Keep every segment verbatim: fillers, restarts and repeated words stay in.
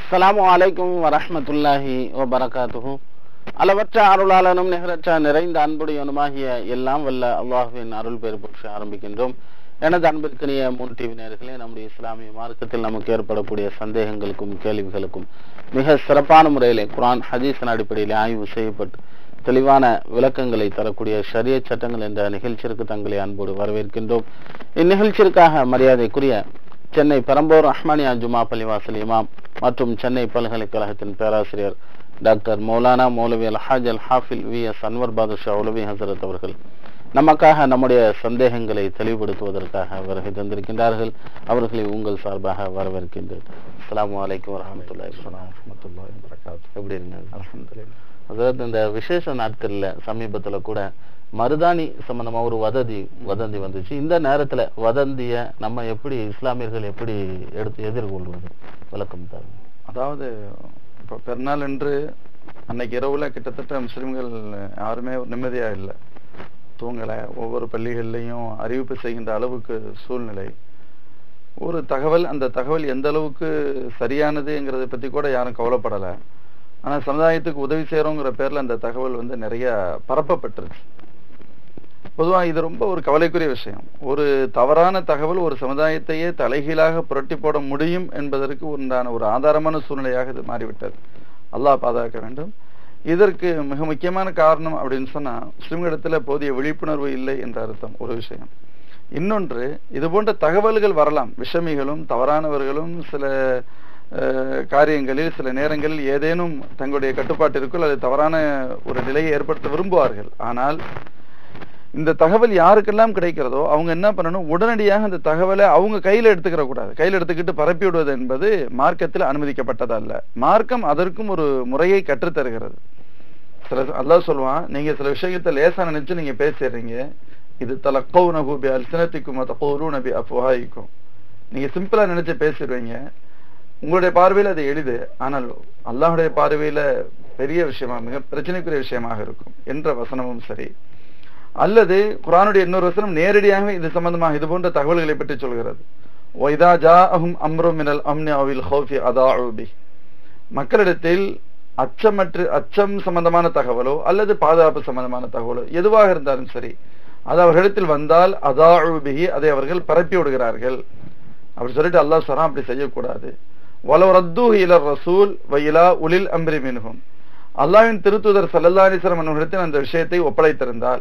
அஸ்ஸலாமு அலைக்கும் வரஹ்மத்துல்லாஹி வபரகாத்துஹு. அளவற்ற அருளாளனும் நிகரற்ற நிறைந்த அன்புடையவனுமாகிய எல்லாம் வல்ல அல்லாஹுவின் அருள் பெயர் போற்றி ஆரம்பிக்கின்றோம். எனது அன்பிற்கினிய மூன் டிவி நேயர்களே, நம்முடைய இஸ்லாமிய மார்க்கத்தில் நமக்கு ஏற்படக்கூடிய சந்தேகங்களுக்கும் கேள்விகளுக்கும் மிக சிறப்பான முறையிலே குர்ஆன் ஹதீஸின் அடிப்படையில் ஆய்வு செய்யப்பட்டு தெளிவான விளக்கங்களை தரக்கூடிய ஷரியத் சட்டங்கள் என்ற நிகழ்ச்சிற்கு தங்களை அன்போடு வரவேற்கின்றோம். இந்நிகழ்ச்சிற்காக மரியாதைக்குரிய சென்னை பெரம்பூர் ரஹ்மானியா ஜுமா பள்ளிவாசல் இமாம் மற்றும் சென்னை பல்கலைக்கழகத்தின் பேராசிரியர் doctor Maulana Moulavi Alhaj Al Hafil V S Anwar Badusha Ulavi Hazrat அவர்கள் நமக்காக நம்முடைய சந்தேகங்களை தெளிவுபடுத்துவதற்காக வருகை தந்திருக்கின்றார்கள். அவர்களை உங்கள் சார்பாக வரவேற்கின்றேன். அஸ்ஸலாமு அலைக்கும் வரஹ்மத்துல்லாஹி வபரகாத்துஹு. எப்படி இருங்க? அல்ஹம்துலில்லாஹ். அதாவது இந்த விசேஷ நாட்கள்ல சமீபத்துல கூட மருதாணி சம்பந்தமா ஒரு வதந்தி வதந்தி வந்துச்சு. இந்த நேரத்துல வதந்திய நம்ம எப்படி இஸ்லாமியர்கள் எப்படி எடுத்து எதிர்கொள்வது விளக்கம் தரும். அதாவது இப்போ பெருநாள் என்று அன்னைக்கு இரவுல கிட்டத்தட்ட முஸ்லிம்கள் யாருமே நிம்மதியா இல்லை, தூங்கலை. ஒவ்வொரு பள்ளிகள்லையும் அறிவிப்பு செய்கின்ற அளவுக்கு சூழ்நிலை. ஒரு தகவல், அந்த தகவல் எந்த அளவுக்கு சரியானதுங்கிறத பத்தி கூட யாரும் கவலைப்படலை. ஆனா சமுதாயத்துக்கு உதவி செய்யறோங்கிற பேர்ல அந்த தகவல் வந்து நிறைய பரப்பப்பட்டுருச்சு. பொதுவா இது ரொம்ப ஒரு கவலைக்குரிய விஷயம். ஒரு தவறான தகவல் ஒரு சமுதாயத்தையே தலைகீழாக புரட்டி போட முடியும் என்பதற்கு உண்டான ஒரு ஆதாரமான சூழ்நிலையாக இது மாறிவிட்டது. அல்லாஹ் பாதுகாக்க வேண்டும். இதற்கு மிக முக்கியமான காரணம் அப்படின்னு சொன்னா முஸ்லிம்களிடத்துல போதிய விழிப்புணர்வு இல்லை என்ற அர்த்தம் ஒரு விஷயம். இன்னொன்று, இது போன்ற தகவல்கள் வரலாம். விஷமிகளும் தவறானவர்களும் சில காரியங்களில் சில நேரங்களில் ஏதேனும் தங்களுடைய கட்டுப்பாட்டிற்குள் அது தவறான ஒரு நிலையை ஏற்படுத்த விரும்புவார்கள். ஆனால் இந்த தகவல் யாருக்கெல்லாம் கிடைக்கிறதோ அவங்க என்ன பண்ணணும், உடனடியாக அந்த தகவலை அவங்க கையில எடுத்துக்கிற கூடாது. கையில் எடுத்துக்கிட்டு பரப்பி விடுவது என்பது மார்க்கத்தில் அனுமதிக்கப்பட்டதல்ல. மார்க்கம் அதற்கும் ஒரு முறையை கற்றுத்தருகிறது. சில அல்லாஹ் சொல்லுவான், நீங்க சில விஷயத்தை லேசா நினைச்சு நீங்க பேசிடுறீங்க, இது தலக்கௌனஹு பி அல்சினத்திக்கும் வதகூலூன பி அஃப்வாஹிக்கும். நீங்க சிம்பிளா நினைச்சு பேசிடுவீங்க, உங்களுடைய பார்வையில் அது எளிது, ஆனால் அல்லாஹுடைய பார்வையில பெரிய விஷயமா, மிக பிரச்சனைக்குரிய விஷயமாக இருக்கும் என்ற வசனமும் சரி. அல்லது குர்ஆனுடைய இன்னொரு வசனம் நேரடியாக இது சம்பந்தமாக இது போன்ற தகவல்களை பற்றி சொல்கிறது. வைதா ஜாஅஹும் அம்ரும் மினல் அம்னி அவில் ஹௌஃபி அதாஉ பி. மக்களிடத்தில் அச்சமற்று அச்சம் சம்பந்தமான தகவலோ அல்லது பாதுகாப்பு சம்பந்தமான தகவலோ எதுவாக இருந்தாலும் சரி, அது அவர்களிடத்தில் வந்தால் அதாஉ பிஹி, அதை அவர்கள் பரப்பி விடுகிறார்கள். அப்படி சொல்லிட்டு அல்லாஹ் சொல்றான், அப்படி செய்யக்கூடாது. வலவ் ரத்தூஹு இலர் ரசூல் வ இலா உலில் அம்ரி மின்ஹும். அல்லாஹ்வின் திருத்தூதர் ஸல்லல்லாஹு அலைஹி வஸல்லம் அவர்களிடத்தில் அந்த விஷயத்தை ஒப்படைத்திருந்தால்,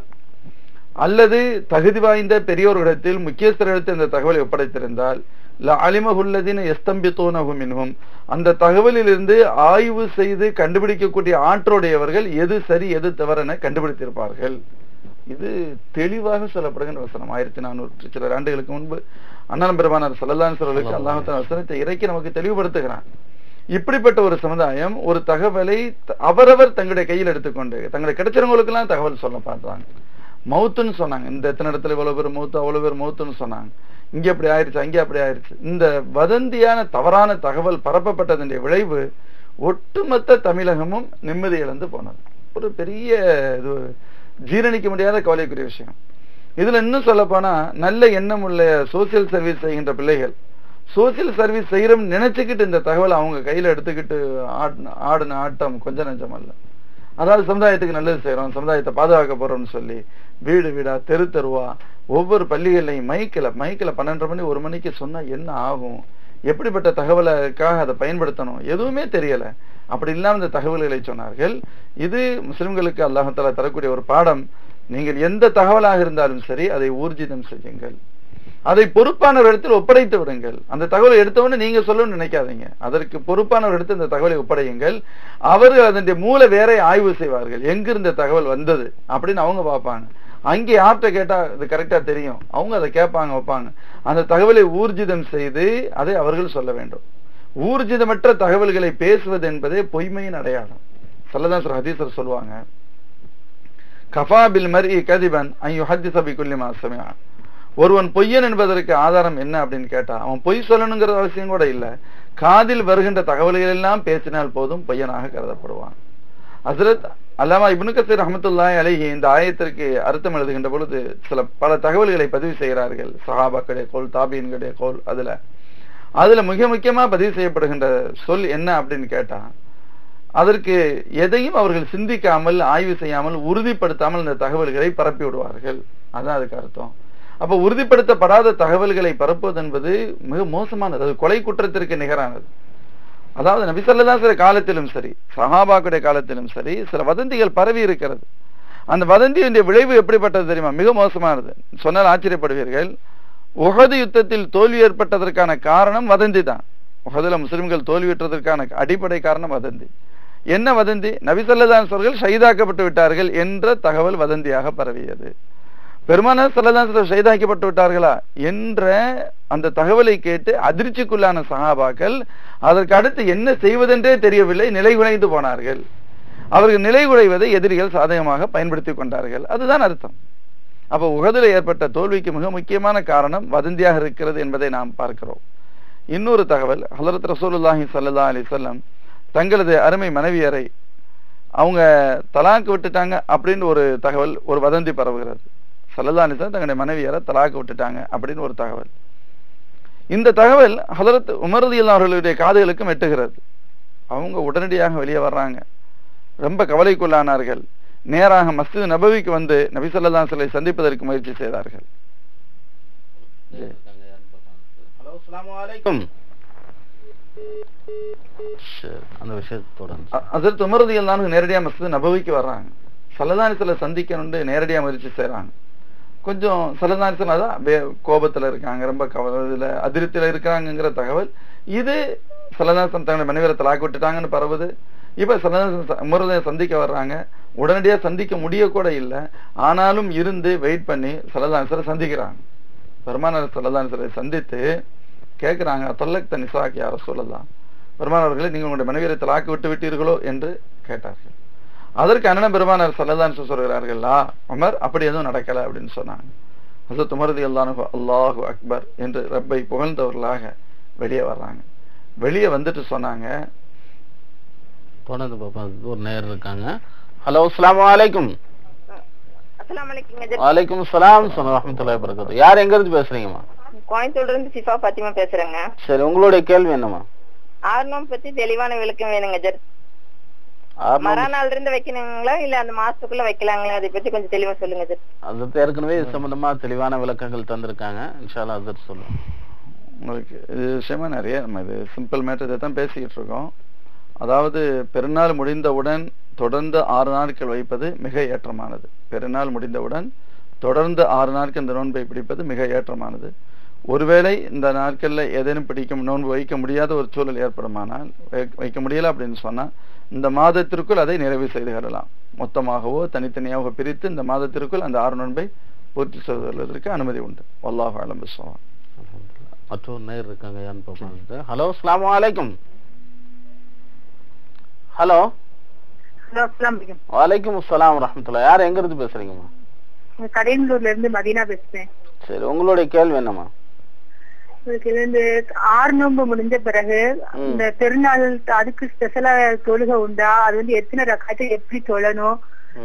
அல்லது தகுதி வாய்ந்த பெரியோர்களிடத்தில் முக்கியஸ்தர்களிடத்தில் அந்த தகவலை ஒப்படைத்திருந்தால், லஅலிமஹுல்லதீன யஸ்தம்பிதூனஹு மின்ஹும், அந்த தகவலில் இருந்து ஆய்வு செய்து கண்டுபிடிக்கக்கூடிய ஆற்றோடையவர்கள் எது சரி எது தவறென கண்டுபிடித்திருப்பார்கள். இது தெளிவாக சொல்லப்படுகின்ற வசனம். ஆயிரத்தி நானூற்று சில ஆண்டுகளுக்கு முன்பு அண்ணன் பெருமானார் ஸல்லல்லாஹு அலைஹி வஸல்லம் அல்லாஹ் தஆலா வசனத்தை இறக்கி நமக்கு தெளிவுபடுத்துகிறான். இப்படிப்பட்ட ஒரு சமுதாயம் ஒரு தகவலை அவரவர் தங்களுடைய கையில் எடுத்துக்கொண்டு தங்களுடைய கிடைச்சவங்களுக்கு எல்லாம் தகவல் சொல்ல பார்த்தாங்க. மௌத்துன்னு சொன்னாங்க, இந்த எத்தனை இடத்துல இவ்வளவு பேர் மௌத்து அவ்வளவு பேர் மௌத்துன்னு சொன்னாங்க, இங்க அப்படி ஆயிடுச்சு அங்கே அப்படி ஆயிடுச்சு. இந்த வதந்தியான தவறான தகவல் பரப்பப்பட்டதனுடைய விளைவு ஒட்டுமொத்த தமிழகமும் நிம்மதி இழந்து போனது. ஒரு பெரிய இது ஜீரணிக்க முடியாத கவலைக்குரிய விஷயம். இதுல இன்னும் சொல்ல போனா, நல்ல எண்ணம் உள்ள சோசியல் சர்வீஸ் செய்கின்ற பிள்ளைகள் சோசியல் சர்வீஸ் செய்யறோம் நினைச்சுக்கிட்டு இந்த தகவல் அவங்க கையில எடுத்துக்கிட்டு ஆடுன ஆட்டம் கொஞ்சம் நஞ்சம் அல்ல. அதாவது சமுதாயத்துக்கு நல்லது செய்யறோம், சமுதாயத்தை பாதுகாக்க போறோம்னு சொல்லி வீடு வீடா தெரு தெருவா ஒவ்வொரு பள்ளிகள்லையும் மைக்கில் மைக்கில் பன்னெண்டரை மணி ஒரு மணிக்கு சொன்னா என்ன ஆகும், எப்படிப்பட்ட தகவலுக்காக அதை பயன்படுத்தணும் எதுவுமே தெரியல. அப்படி இல்லாம இந்த தகவல்களை சொன்னார்கள். இது முஸ்லிம்களுக்கு அல்லாஹ் தஆலா தரக்கூடிய ஒரு பாடம். நீங்கள் எந்த தகவலாக இருந்தாலும் சரி அதை ஊர்ஜிதம் செய்யுங்கள், அதை பொறுப்பானவர் இடத்தில் ஒப்படைத்து விடுங்கள். அந்த தகவலை எடுத்தவொன்னு நீங்க சொல்லணும்னு நினைக்காதீங்க, அதற்கு பொறுப்பானவர் எடுத்து அந்த தகவலை ஒப்படையுங்கள். அவர்கள் அதனுடைய மூல வேற ஆய்வு செய்வார்கள், எங்கிருந்த தகவல் வந்தது அப்படின்னு அவங்க பார்ப்பாங்க. அங்கே யார்கிட்ட கேட்டா அது கரெக்டா தெரியும், அவங்க அதை கேட்பாங்க வைப்பாங்க. அந்த தகவலை ஊர்ஜிதம் செய்து அதை அவர்கள் சொல்ல வேண்டும். ஊர்ஜிதமற்ற தகவல்களை பேசுவது என்பதே பொய்மையின் அடையாளம். ஸல்லல்லாஹு அலைஹி ஹதீஸர் சொல்லுவாங்க, கஃபா பில் மர்இ கதிபன் அன் யுஹத்திஸ பிகுல்லி மா சமிஅ. ஒருவன் பொய்யன் என்பதற்கு ஆதாரம் என்ன அப்படின்னு கேட்டா, அவன் பொய் சொல்லணுங்கிற அவசியம் கூட இல்லை, காதில் வருகின்ற தகவல்கள் எல்லாம் பேசினால் போதும் பொய்யனாக கருதப்படுவான். ஹஸ்ரத் அல்லாமா இப்னு கஸீர் ரஹ்மத்துல்லாஹி அலைஹி இந்த ஆயத்திற்கு அர்த்தம் எழுதுகின்ற பொழுது சில பல தகவல்களை பதிவு செய்கிறார்கள். சஹாபாக்களுடைய கோல், தாபீன்களுடைய கோல். அதுல அதுல மிக முக்கியமா பதிவு செய்யப்படுகின்ற சொல் என்ன அப்படின்னு கேட்டா, அதற்கு எதையும் அவர்கள் சிந்திக்காமல் ஆய்வு செய்யாமல் உறுதிப்படுத்தாமல் இந்த தகவல்களை பரப்பி விடுவார்கள். அதான் அதுக்கு அர்த்தம். அப்ப உறுதிப்படுத்தப்படாத தகவல்களை பரப்புவது என்பது மிக மோசமானது, அது கொலை குற்றத்திற்கு நிகரானது. அதாவது நபி ஸல்லல்லாஹு அலைஹி வஸல்லம் காலத்திலும் சரி, சஹாபாக்களுடைய காலத்திலும் சரி, சில வதந்திகள் பரவி இருக்கிறது. அந்த வதந்தியுடைய விளைவு எப்படிப்பட்டது தெரியுமா? மிக மோசமானது. சொன்னால் ஆச்சரியப்படுவீர்கள். உஹது யுத்தத்தில் தோல்வி ஏற்பட்டதற்கான காரணம் வதந்தி தான். உஹதுல முஸ்லிம்கள் தோல்வியுற்றதற்கான அடிப்படை காரணம் வதந்தி. என்ன வதந்தி? நபி ஸல்லல்லாஹு அலைஹி வஸல்லம் ஷஹீதாக்கப்பட்டு விட்டார்கள் என்ற தகவல் வதந்தியாக பரவியது. பெருமானார் ஸல்லல்லாஹு அலைஹி வஸல்லம் ஷஹீதாக்கப்பட்டு விட்டார்களா என்ற அந்த தகவலை கேட்டு அதிர்ச்சிக்குள்ளான சஹாபாக்கள் அதற்கு அடுத்து என்ன செய்வதென்றே தெரியவில்லை, நிலைகுலைந்து போனார்கள். அவர்கள் நிலைகுலைவதை எதிரிகள் சாதகமாக பயன்படுத்தி கொண்டார்கள். அதுதான் அர்த்தம். அப்ப உஹதுல ஏற்பட்ட தோல்விக்கு மிக முக்கியமான காரணம் வதந்தியாக இருக்கிறது என்பதை நாம் பார்க்கிறோம். இன்னொரு தகவல், ஹஜ்ரத் ரசூலுல்லாஹி ஸல்லல்லாஹு அலைஹி வஸல்லம் தங்களது அருமை மனைவியரை அவங்க தலாக்கு விட்டுட்டாங்க அப்படின்னு ஒரு தகவல், ஒரு வதந்தி பரவுகிறது. ஸல்லல்லாஹு அலைஹி வஸல்லம் தங்களுடைய மனைவியரை தலாக்கு விட்டுட்டாங்க அப்படின்னு ஒரு தகவல். இந்த தகவல் ஹஜ்ரத் உமர் ரலியல்லாஹு அவர்களுடைய காதுகளுக்கும் எட்டுகிறது. அவங்க உடனடியாக வெளியே வர்றாங்க, ரொம்ப கவலைக்குள்ளானார்கள். நேராக மஸ்ஜித் நபவிக்கு வந்து நபி ஸல்லல்லாஹு அலைஹி வஸல்லம் சந்திப்பதற்கு முயற்சி செய்தார்கள். ஹலோ, அஸ்ஸலாமு அலைக்கும். அந்த விஷயத்தோட ஹஜ்ரத் உமர் ரலியல்லாஹு அன்ஹு நேரடியா மஸ்ஜித் நபவிக்கு வர்றாங்க. ஸல்லல்லாஹு அலைஹி வஸல்லம் சந்திக்கணும்னு நேரடியா முயற்சி செய்றாங்க. கொஞ்சம் ஸல்லல்லாஹு அலைஹி வஸல்லம் அதான் கோபத்துல இருக்காங்க, ரொம்ப கவலையில அதிருப்தியில இருக்காங்கங்கிற தகவல் இது ஸல்லல்லாஹு அலைஹி வஸல்லம் தங்களுடைய மனைவியரை தலாக்கு விட்டுட்டாங்கன்னு பரவுது. இப்ப ஸல்லல்லாஹு அலைஹி வஸல்லம் உமர் ரலியல்லாஹு சந்திக்க வர்றாங்க. உடனடியா சந்திக்க முடிய கூட இல்லை, ஆனாலும் இருந்து வெயிட் பண்ணி ஸல்லல்லாஹு அலைஹி வஸல்லம் சந்திக்கிறாங்க. பெருமானார் ஸல்லல்லாஹு அலைஹி வஸல்லம் சந்தித்து கேட்கிறாங்க, தொல்லக்த நிசாக் யா ரசூலல்லாஹ், பெருமானார்களே நீங்க உங்களுடைய மனைவியரை தலாக்கு விட்டு விட்டீர்களோ என்று கேட்டார்கள். அதற்கு அண்ணன் பெருமானார் ஸல்லல்லாஹு அலைஹி வஸல்லம் சொல்கிறார்களா, உமர் அப்படி எதுவும் நடக்கல அப்படின்னு சொன்னாங்க. ஹஜ்ரத் உமர் ரலியல்லாஹு அன்ஹு அல்லாஹு அக்பர் என்று ரப்பை புகழ்ந்தவர்களாக வெளியே வர்றாங்க. வெளியே வந்துட்டு சொன்னாங்க, தொடர்ந்து பாப்பா ஒரு நேர் இருக்காங்க. ஹலோ, அஸ்ஸலாமு அலைக்கும். அஸ்ஸலாமு அலைக்கும். வலைக்கும் ஸலாம் வரஹ்மத்துல்லாஹி வபரகாத்துஹு. யார் எங்க இருந்து பேசுறீங்கம்மா? கோயம்புத்தூர்ல இருந்து சிஃபா பாத்திமா பேசுறேங்க. சரி, உங்களுடைய கேள்வி என்னம்மா? ஆர்னோம் பத்தி தெளிவான விளக்கம் வேணுங்க ஜர். மறுநாள் இருந்து வைக்கணுங்களா இல்ல அந்த மாசத்துக்குள்ள வைக்கலாங்களா, அதை பத்தி கொஞ்சம் தெளிவா சொல்லுங்க ஜர். அது ஏற்கனவே இது சம்பந்தமா தெளிவான விளக்கங்கள் தந்திருக்காங்க, இன்ஷா அல்லாஹ் அது சொல்லுங்க. உங்களுக்கு இது விஷயமா நிறைய நம்ம இது சிம்பிள் மேட்டர் தான் பேசிக்கிட்டு இருக்கோம். அதாவது பெருநாள் முடிந்தவுடன் தொடர்ந்து ஆறு நாட்கள் வைப்பது மிக ஏற்றமானது. பெருநாள் முடிந்தவுடன் தொடர்ந்து ஆறு நாட்கள் இந்த நோன்பை பிடிப்பது மிக ஏற்றமானது. ஒருவேளை இந்த நாட்கள்ல ஏதேனும் பிடிக்கும் நோன்பு வைக்க முடியாத ஒரு சூழல் ஏற்படுமானால், வைக்க முடியல அப்படின்னு சொன்னா இந்த மாதத்திற்குள் அதை நிறைவு செய்து கொள்ளலாம். மொத்தமாகவோ தனித்தனியாகவோ பிரித்து இந்த மாதத்திற்குள் அந்த ஆறு நோன்பை பூர்த்தி செய்வதற்கு அனுமதி உண்டு. வல்லாஹு அலம் பிஸ்ஸவாப். மற்றொரு நேர் இருக்காங்க, யான்னு பார்ப்பாங்க. ஹலோ, அஸ்ஸலாமு அலைக்கும். ஹலோ. வலைக்கும் அஸ்ஸலாம் வரஹ்மத்துல்லாஹி. யார் எங்க இருந்து பேசுறீங்கம்மா? கடையனூர்ல இருந்து மதீனா பேசுறேன். சரி, உங்களுடைய கேள்வி என்னம்மா? இந்த ஆறு நோன்பு முடிஞ்ச பிறகு இந்த பெருநாள் அதுக்கு ஸ்பெஷலா தொழுகை உண்டா? அது வந்து எத்தனை ரக்காத்து எப்படி தொழணும்,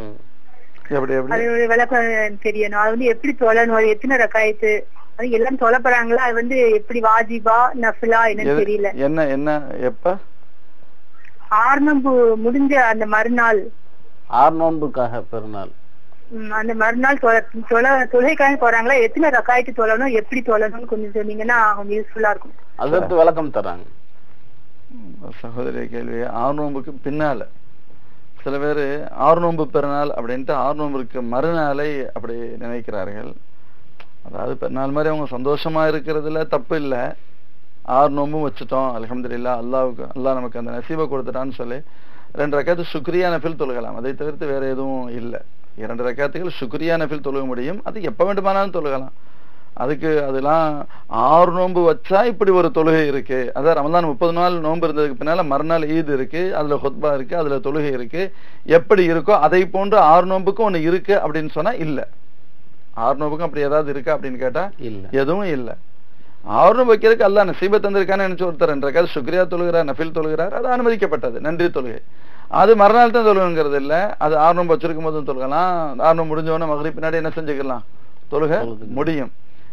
அதோட விளக்கம் தெரியணும். அது வந்து எப்படி தொழணும், அது எத்தனை ரக்காயத்து, அது எல்லாம் தொழப்படுறாங்களா, அது வந்து எப்படி வாஜிபா நஃபிலா என்னன்னு தெரியல. என்ன என்ன எப்ப ஆறு நோன்பு முடிஞ்ச அந்த மறுநாள், ஆறு நோன்புக்காக பெருநாள் அந்த மறுநாள் தொழுகைக்காக போறாங்களா, எத்தனை ரக்காயத்து தொழணும், எப்படி தொழணும்னு கொஞ்சம் சொன்னீங்கன்னா கொஞ்சம் யூஸ்ஃபுல்லா இருக்கும். அதற்கு விளக்கம் தராங்க. சகோதரிய கேள்வி. ஆறு நோன்புக்கு பின்னால சில பேர் ஆறு நோன்பு பெருநாள் அப்படின்ட்டு ஆறு நோன்புக்கு மறுநாளை அப்படி நினைக்கிறார்கள். அதாவது பெருநாள் மாதிரி அவங்க சந்தோஷமா இருக்கிறதுல தப்பு இல்லை. ஆறு நோம்பும் வச்சுட்டோம், அல்ஹம்துலில்லாஹ், அல்லாவுக்கு அல்லாஹ் நமக்கு அந்த நசீபை கொடுத்துட்டான்னு சொல்லி ரெண்டு ரக்காத்து சுக்ரியா நஃபில் தொழுகலாம். அதை தவிர்த்து வேற எதுவும் இல்லை. இரண்டு ரக்காத்துகள் சுக்ரியா நஃபில் தொழுக முடியும், அது எப்ப வேண்டுமானாலும் தொழுகலாம். அதுக்கு அதெல்லாம் ஆறு நோன்பு வச்சா இப்படி ஒரு தொழுகை இருக்கு, அதான் ரமலான் முப்பது நாள் நோன்பு இருந்ததுக்கு பின்னால மறுநாள் ஈத் இருக்கு, அதுல ஹுத்பா இருக்கு, அதுல தொழுகை இருக்கு, எப்படி இருக்கோ அதை போன்று ஆறு நோன்புக்கும் ஒண்ணு இருக்கு அப்படின்னு சொன்னா இல்ல. ஆறு நோன்புக்கும் அப்படி ஏதாவது இருக்கா அப்படின்னு கேட்டா இல்ல, எதுவும் இல்லை. ஆறு நோன்பு வைக்கிறதுக்கு அல்லாஹ் நசீபை தந்திருக்கான்னு நினைச்சு ஒருத்தர் ரெண்டு ரக்காத் சுக்ரியா தொழுகிறார், நஃபில் தொழுகிறார், அது அனுமதிக்கப்பட்டது, நன்றி தொழுகை. அது மறுநாள் தான் தொழுகுங்கிறது இல்லை. அது ஆறு நோன்பு வச்சிருக்கும் போதும் தொழுகலாம், ஆறு நோன்பு முடிஞ்சவொடனே மகரிப் பின்னாடி என்ன செஞ்சுக்கலாம், தொழுக முடியும்.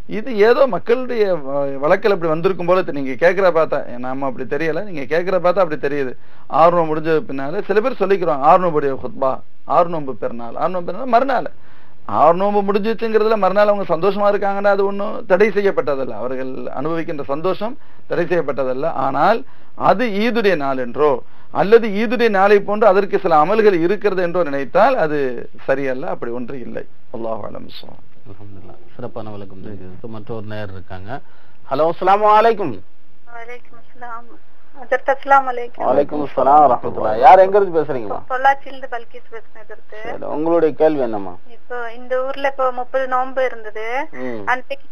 இது ஏதோ மக்களுடைய வழக்கில் அப்படி வந்திருக்கும் போல நீங்க கேட்கிற பார்த்தா நாம அப்படி தெரியல, நீங்க கேட்கிற பார்த்தா அப்படி தெரியுது. ஆறு நோம்பு முடிஞ்ச பின்னால சில பேர் சொல்லிக்கிறோம் ஆறு நோம்புடைய ஹுத்பா, ஆறு நோம்பு பெருநாள், ஆறு நோம்பு பெருநாள் மறுநாள். ஆறு நோம்பு முடிஞ்சிச்சுங்கிறதுல மறுநாள் அவங்க சந்தோஷமா இருக்காங்கன்னா அது ஒன்றும் தடை செய்யப்பட்டதல்ல, அவர்கள் அனுபவிக்கின்ற சந்தோஷம் தடை செய்யப்பட்டதல்ல. ஆனால் அது ஈதுடைய நாள் என்றோ அல்லது ஈதுடைய நாளை போன்று அதற்கு சில அமல்கள் இருக்கிறது என்றோ நினைத்தால் அது சரியல்ல, அப்படி ஒன்று இல்லை. அல்லாஹ் அலம். அல்ஹம்துலில்லாஹ். சிறப்பான விளக்கம் தெரிவித்தது. மற்றொரு நேயர் இருக்காங்க. ஹலோ, அஸ்ஸலாமு அலைக்கும். வலைக்கும் அஸ்ஸலாம். ஹஜ்ரத் அஸ்ஸலாமு அலைக்கும். வலைக்கும் அஸ்ஸலாம் வரஹ்மத்துல்லாஹ். யார் எங்க இருந்து பேசுறீங்க? பொள்ளாச்சில இருந்து பல்கீஸ் பேசுறேன். ஹஜ்ரத், சரி, உங்களுடைய கேள்வி என்னம்மா? இப்போ இந்த ஊர்ல இப்போ முப்பது நோன்பு இருந்தது. அன்னைக்கு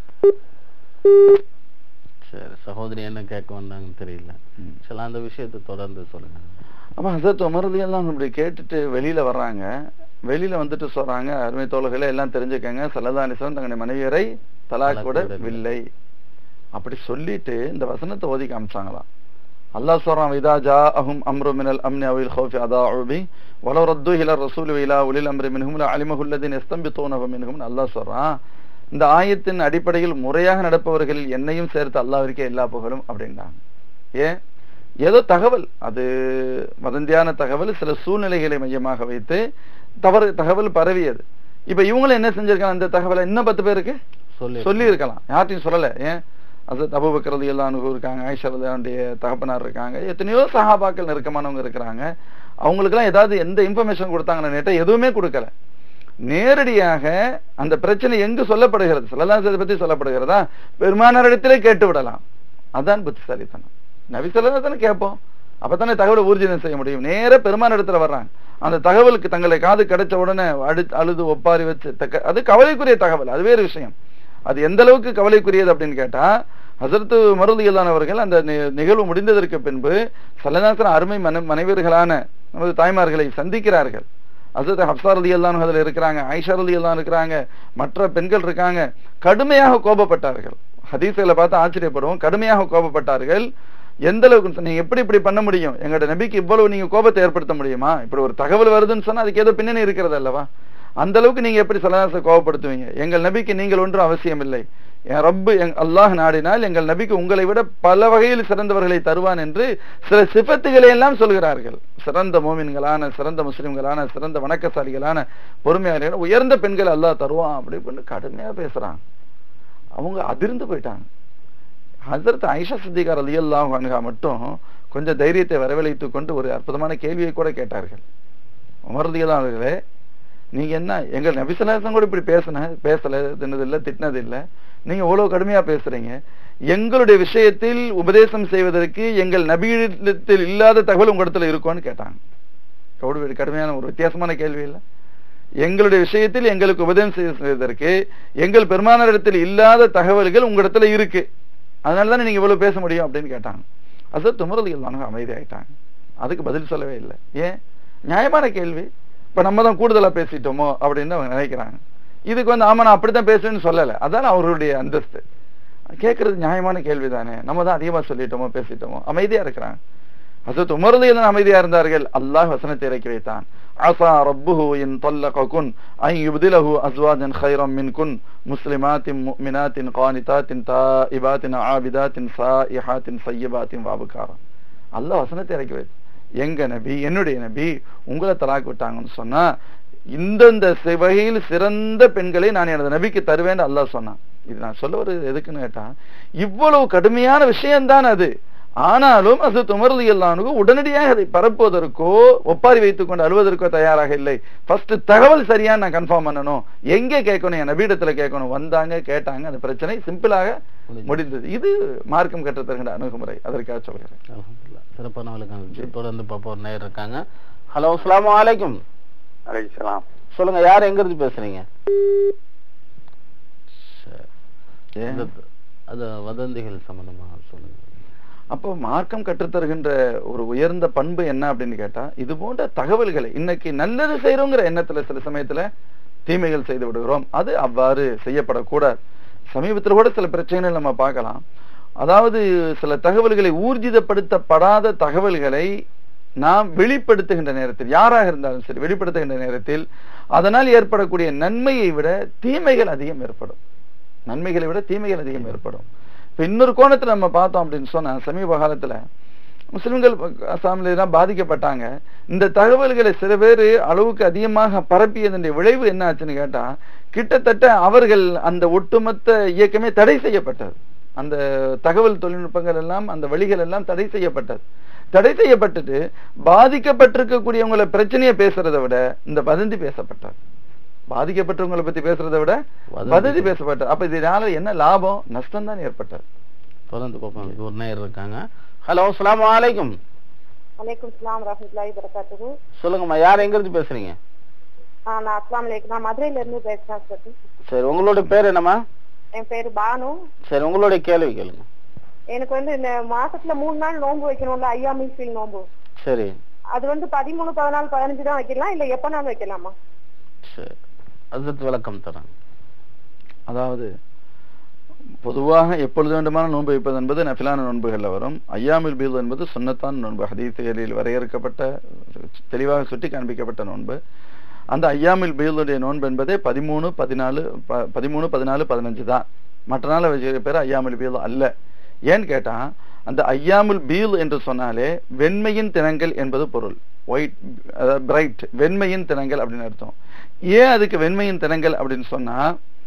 சரி, சகோதரி என்ன கேட்க வந்தாங்கன்னு தெரியல. சரி, அந்த விஷயத்தை தொடர்ந்து சொல்லுங்க. அப்ப ஹஸரத் உமர் ரலியல்லாஹு அன்ஹு இப்படி கேட்டுட்டு வெளியில வர்றாங்க. வெளியில வந்துட்டு சொல்றாங்க, அருமை தோழர்களே எல்லாம் தெரிஞ்சுக்கங்க, ஸல்லல்லாஹு அலைஹி வஸல்லம் தங்களுடைய மனைவியரை தலாக் விடவில்லை. அப்படி சொல்லிட்டு இந்த வசனத்தை ஓதி காமிச்சாங்களாம். அல்லாஹ் சொல்றான், இதா ஜாஅஹும் அம்ரு மினல் அம்னி அவ் الخوف அதாஉ பி வலவ் ரத்துஹு இலா ரசூலி வ இலா உலில் அம்ரி மின்ஹும் லஅலிமஹு அல்லதீன யஸ்தம்பித்தூனஹு மின்ஹும். அல்லாஹ் சொல்றான், இந்த ஆயத்தின் அடிப்படையில் முறையாக நடப்பவர்களில் என்னையும் சேர்த்து அல்லாஹ்விற்கே எல்லா புகழும் அப்படின்றாங்க. ஏன்? ஏதோ தகவல், அது வதந்தியான தகவல், சில சூழ்நிலைகளை மையமாக வைத்து தவறு தகவல் பரவியது. இப்ப இவங்களும் என்ன செஞ்சிருக்காங்க, அந்த தகவலை இன்னும் பத்து பேருக்கு சொல்லி இருக்கலாம், யார்ட்டையும் சொல்லல. ஏன்? ஹஸரத் அபூபக்கர் ரலியல்லாஹு அன்ஹு இருக்காங்க, ஆயிஷா ரலியல்லாஹு அன்ஹுடைய தகப்பனார் இருக்காங்க, எத்தனையோ சஹாபாக்கள் நெருக்கமானவங்க இருக்கிறாங்க. அவங்களுக்கெல்லாம் ஏதாவது எந்த இன்ஃபர்மேஷன் கொடுத்தாங்கன்னு கேட்டா எதுவுமே கொடுக்கல. நேரடியாக அந்த பிரச்சனை எங்கு சொல்லப்படுகிறது, ஸல்லல்லாஹு அலைஹி வஸல்லம் பத்தி சொல்லப்படுகிறதா, பெருமானாரிடத்திலே கேட்டு விடலாம். அதான் புத்திசாலித்தனம். நபி ஸல்லல்லாஹு அலைஹி வஸல்லம் கேட்போம், அப்பதானே தகவலை ஊர்ஜிதம் செய்ய முடியும். நேர பெருமான இடத்துல வர்றாங்க, அந்த தகவலுக்கு தங்களை காது கிடைச்ச உடனே அடு அழுது ஒப்பாரி வச்சு, அது கவலைக்குரிய தகவல், அது வேறு விஷயம். அது எந்த அளவுக்கு கவலைக்குரியது அப்படின்னு கேட்டா, ஹஸரத் உமர் ரலியல்லாஹு அவர்கள் அந்த நிகழ்வு முடிந்ததற்கு பின்பு ஸல்லல்லாஹு அலைஹி வஸல்லம் அருமை மன மனைவியர்களான நமது தாய்மார்களை சந்திக்கிறார்கள். ஹஸரத் ஹப்ஸா ரலியல்லாஹு அன்ஹா அதில் இருக்கிறாங்க, ஆயிஷா ரலியல்லாஹு அன்ஹா இருக்கிறாங்க, மற்ற பெண்கள் இருக்காங்க. கடுமையாக கோபப்பட்டார்கள். ஹதீஸ்களை பார்த்து ஆச்சரியப்படுவோம், கடுமையாக கோபப்பட்டார்கள். எந்த அளவுக்கு நீங்க எப்படி இப்படி பண்ண முடியும், எங்களோட நபிக்கு இவ்வளவு நீங்க கோபத்தை ஏற்படுத்த முடியுமா, இப்படி ஒரு தகவல் வருதுன்னு சொன்னா அதுக்கு ஏதோ பின்னணி இருக்கிறது அல்லவா, அந்த அளவுக்கு நீங்க எப்படி ஸல்லல்லாஹு கோபப்படுத்துவீங்க, எங்கள் நபிக்கு நீங்கள் ஒன்றும் அவசியம் இல்லை, என் ரப்பு அல்லாஹ் நாடினால் எங்கள் நபிக்கு உங்களை விட பல வகையில் சிறந்தவர்களை தருவான் என்று சில சிபத்துகளை எல்லாம் சொல்கிறார்கள். சிறந்த மோமின்களான, சிறந்த முஸ்லிம்களான, சிறந்த வணக்கசாலிகளான, பொறுமையாளர்களான உயர்ந்த பெண்கள் அல்லாஹ் தருவான் அப்படி பண்ணி கடுமையா பேசுறாங்க. அவங்க அதிர்ந்து போயிட்டாங்க. ஹஸரத் ஆயிஷா சித்திகா ரலியல்லாஹு அன்ஹா மட்டும் கொஞ்சம் தைரியத்தை வரவழைத்துக் கொண்டு ஒரு அற்புதமான கேள்வியை கூட கேட்டார்கள். உமர் ரலியல்லாஹு அவர்களே, நீங்க என்ன எங்கள் நபி ஸல்லல்லாஹு அலைஹி வஸல்லம் கூட இப்படி பேசின பேசல தின்னதில்லை திட்டினதில்லை, நீங்க எவ்வளவு கடுமையா பேசுறீங்க, எங்களுடைய விஷயத்தில் உபதேசம் செய்வதற்கு எங்கள் நபியிடத்தில் இல்லாத தகவல் உங்களிடத்துல இருக்கும்னு கேட்டாங்க. எவ்வளவு கடுமையான ஒரு வித்தியாசமான கேள்வி இல்லை. எங்களுடைய விஷயத்தில் எங்களுக்கு உபதேசம் செய்வதற்கு எங்கள் பெருமானாரிடத்தில் இல்லாத தகவல்கள் உங்களிடத்துல இருக்கு, அதனாலதானே நீங்க இவ்வளவு பேச முடியும் அப்படின்னு கேட்டாங்க. ஹஸரத் உமர் ரலியல்லாஹு அன்ஹு அமைதி ஆயிட்டாங்க. அதுக்கு பதில் சொல்லவே இல்லை. ஏன்? நியாயமான கேள்வி. இப்ப நம்ம தான் கூடுதலா பேசிட்டோமோ அப்படின்னு அவங்க நினைக்கிறாங்க. இதுக்கு வந்து ஆமா நான் அப்படித்தான் பேசுவேன்னு சொல்லலை, அதான் அவர்களுடைய அந்தஸ்து. கேட்கறது நியாயமான கேள்வி தானே, நம்ம தான் அதிகமா சொல்லிட்டோமோ பேசிட்டோமோ, அமைதியா இருக்கிறாங்க. ஹஸரத் உமர் ரலியல்லாஹு அமைதியா இருந்தார்கள். அல்லாஹ் வசனத்தை இறக்கி வைத்தான், அஸா ரப்புஹு இன் தல்லககுன் அன் யுப்திலஹு அஸ்வாஜன் கைரம் மின்குன் முஸ்லிமாத்தின் முஃமினாத்தின் கானிதாத்தின் தாயிபாத்தின் ஆபிதாத்தின் சாயிஹாத்தின் சய்யிபாத்தின் வாபுகாரா. அல்லாஹ் வசனத்தை இறக்கி வைத்தான், எங்க நபி என்னுடைய நபி உங்களை தலாக் விட்டாங்கன்னு சொன்னா இந்தந்த வகையில் சிறந்த பெண்களை நான் எனது நபிக்கு தருவேன் அல்லாஹ் சொன்னான். இது நான் சொல்ல ஒரு எதுக்குன்னு கேட்டா, இவ்வளவு கடுமையான விஷயம்தான் அது. ஆனாலும் ஹஸரத் உமர் ரலியல்லாஹு அன்ஹு உடனடியாக அதை பரப்புவதற்கோ ஒப்பாரி வைத்துக் கொண்டு அழுவதற்கோ தயாராக இல்லை. ஃபர்ஸ்ட் தகவல் சரியா நான் கன்ஃபார்ம் பண்ணணும், எங்கே கேட்கணும், என் நபியிடத்துல கேட்கணும். வந்தாங்க, கேட்டாங்க, அந்த பிரச்சனை சிம்பிளாக முடிந்தது. இது மார்க்கம் கற்றுத் தருகின்ற அணுகுமுறை, அதற்காக சொல்கிறேன். அல்ஹம்துலில்லாஹ். சிறப்பான விளக்கம். தொடர்ந்து பாப்போர் நேயர் இருக்காங்க. ஹலோ, அஸ்ஸலாமு அலைக்கும். அலைக்கும் சலாம். சொல்லுங்க, யார் எங்க இருந்து பேசுறீங்க? அது வதந்திகள் சம்பந்தமா சொல்லுங்க. அப்போ மார்க்கம் கற்றுத்தருகின்ற ஒரு உயர்ந்த பண்பு என்ன அப்படின்னு கேட்டா, இது போன்ற தகவல்களை இன்னைக்கு நல்லது செய்யறோங்கிற எண்ணத்துல சில சமயத்துல தீமைகள் செய்து விடுகிறோம். அது அவ்வாறு செய்யப்படக்கூடாது. சமீபத்தில் கூட சில பிரச்சனைகள் நம்ம பார்க்கலாம். அதாவது சில தகவல்களை ஊர்ஜிதப்படுத்தப்படாத தகவல்களை நாம் வெளிப்படுத்துகின்ற நேரத்தில், யாராக இருந்தாலும் சரி வெளிப்படுத்துகின்ற நேரத்தில் அதனால் ஏற்படக்கூடிய நன்மையை விட தீமைகள் அதிகம் ஏற்படும். நன்மைகளை விட தீமைகள் அதிகம் ஏற்படும். இப்ப இன்னொரு கோணத்துல நம்ம பார்த்தோம் அப்படின்னு சொன்னா, சமீப காலத்துல முஸ்லிம்கள் அசாமிலாம் பாதிக்கப்பட்டாங்க. இந்த தகவல்களை சில பேர் அளவுக்கு அதிகமாக பரப்பியதனுடைய விளைவு என்ன ஆச்சுன்னு கேட்டா, கிட்டத்தட்ட அவர்கள் அந்த ஒட்டுமொத்த இயக்கமே தடை செய்யப்பட்டது. அந்த தகவல் தொழில்நுட்பங்கள் எல்லாம், அந்த வழிகள் எல்லாம் தடை செய்யப்பட்டது. தடை செய்யப்பட்டது பாதிக்கப்பட்டிருக்கக்கூடியவங்களை பிரச்சனையை பேசுறதை விட இந்த வதந்தி பேசப்பட்டார். பாதிக்கப்பட்டவங்களை பத்தி பேசுறதை விட வதந்தி பேசப்பட்டார். அப்ப இதனால என்ன லாபம் நஷ்டம் தான் ஏற்பட்டது. தொடர்ந்து பார்ப்போம். ஒரு நேயர் இருக்காங்க. ஹலோ, அஸ்ஸலாமு அலைக்கும். வலைக்கும் ஸலாம் வரஹ்மத்துல்லாஹி வபரகாத்துஹு. சொல்லுங்கம்மா, யார் எங்க இருந்து பேசுறீங்க? ஆ நான் அஸ்ஸலாமு அலைக்கும். நான் மதுரையில இருந்து பேசுறேன் சார். சரி, உங்களோட பேர் என்னம்மா? என் பேரு பானு. சரி, உங்களுடைய கேள்வி கேளுங்க. எனக்கு வந்து இந்த மாசத்துல மூணு நாள் நோன்பு வைக்கணும்ல, ஐயாமில் ஃபீல் நோன்பு. சரி, அது வந்து பதிமூணு பதினாலு பதினஞ்சு தான் வைக்கலாம், இல்ல எப்ப நாள் வைக்கலாமா? சரி, அதுக்கு விளக்கம் தரேன். அதாவது பொதுவாக எப்பொழுது வேண்டுமான நோன்பு வைப்பது என்பது நஃபிலான நோன்புகள்ல வரும். ஐயாமுல் பீத் என்பது சுன்னத்தான் நோன்பு, ஹதீஸ்களில் வரையறுக்கப்பட்ட தெளிவாக சுட்டி காண்பிக்கப்பட்ட நோன்பு. அந்த ஐயாமுல் பீதுடைய நோன்பு என்பதே பதிமூணு பதினாலு பதிமூணு பதினாலு பதினஞ்சு தான். மற்ற நாள் வச்சுக்கிற பேர் ஐயாமுல் பீது அல்ல. ஏன்னு கேட்டா, அந்த ஐயாமுல் பீல் என்று சொன்னாலே வெண்மையின் தினங்கள் என்பது பொருள். ஒயிட், பிரைட், வெண்மையின் தினங்கள் அப்படின்னு அர்த்தம். ஏன் அதுக்கு வெண்மையின் தினங்கள் அப்படின்னு சொன்னா,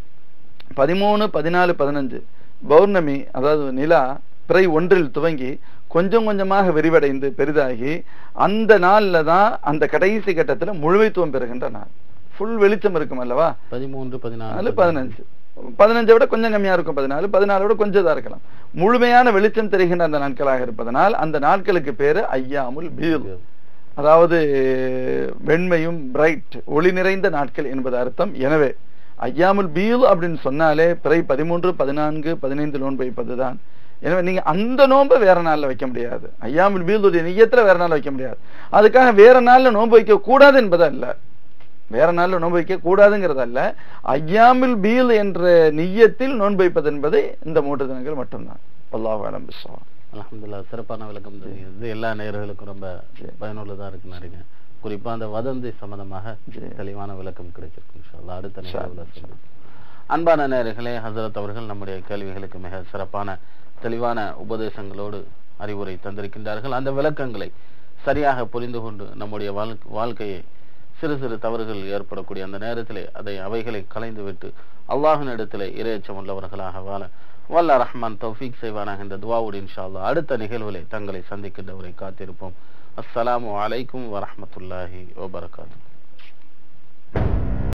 பதிமூணு பதினாலு பதினஞ்சு பௌர்ணமி, அதாவது நிலா பிறை ஒன்றில் துவங்கி கொஞ்சம் கொஞ்சமாக விரிவடைந்து பெரிதாகி அந்த நாள்ல தான் அந்த கடைசி கட்டத்துல முழுமைத்துவம் பெறுகின்ற நாள். ஃபுல் வெளிச்சம் இருக்கும் அல்லவா? பதிமூன்று பதினாலு பதினஞ்சு பதினஞ்சை விட கொஞ்சம் கம்மியா இருக்கும், பதினாலு பதினாலு விட கொஞ்சம் தான் இருக்கலாம். முழுமையான வெளிச்சம் தெரிகின்ற அந்த நாட்களாக இருப்பதனால் அந்த நாட்களுக்கு பேரு ஐயாமுல் பீத், அதாவது வெண்மையும் பிரைட், ஒளி நிறைந்த நாட்கள் என்பது அர்த்தம். எனவே ஐயாமுல் பீத் அப்படின்னு சொன்னாலே பிறை பதிமூன்று பதினான்கு பதினைந்து நோன்பு வைப்பதுதான். எனவே நீங்க அந்த நோன்பை வேற நாள்ல வைக்க முடியாது. ஐயாமுல் பீதுடைய நிய்யத்துல வேற நாள் வைக்க முடியாது. அதுக்காக வேற நாள்ல நோன்பு வைக்க கூடாது என்பது அல்ல, வேற நாள்ல நோன்பு வைக்க கூடாதுங்கிறது அல்ல. ஐயாமுல் பீத் என்ற நிய்யத்தில் நோன்பு வைப்பது என்பது இந்த மூன்று தினங்கள் மட்டும்தான். அல்லாஹ் அலம் பிஸ்ஸவாப். அல்ஹம்துலில்லாஹ், சிறப்பான விளக்கம் தெரியுது. எல்லா நேயர்களுக்கும் ரொம்ப பயனுள்ளதா இருக்கு. நினைக்கிறேன் குறிப்பா அந்த வதந்தி சம்பந்தமாக தெளிவான விளக்கம் கிடைச்சிருக்கு. இன்ஷா அல்லாஹ் அடுத்த நேரத்தில். அன்பான நேயர்களே, ஹஸரத் அவர்கள் நம்முடைய கேள்விகளுக்கு மிக சிறப்பான தெளிவான உபதேசங்களோடு அறிவுரை தந்திருக்கின்றார்கள். அந்த விளக்கங்களை சரியாக புரிந்து கொண்டு நம்முடைய வாழ்க்கையை சிறு சிறு தவறுகள் ஏற்படக்கூடிய அந்த நேரத்திலே அதை அவைகளை கலைந்து விட்டு அல்லாஹ்வின் இடத்திலே இறையச்சம் உள்ளவர்களாக வாழ வல்ல ரஹ்மான் தௌஃபீக் செய்வானாக இந்த துஆவோடு இன்ஷா அல்லாஹ் அடுத்த நிகழ்விலே தங்களை சந்திக்கின்றவரை காத்திருப்போம். அஸ்ஸலாமு அலைக்கும் வரஹ்மத்துல்லாஹி வபரகாத்துஹு.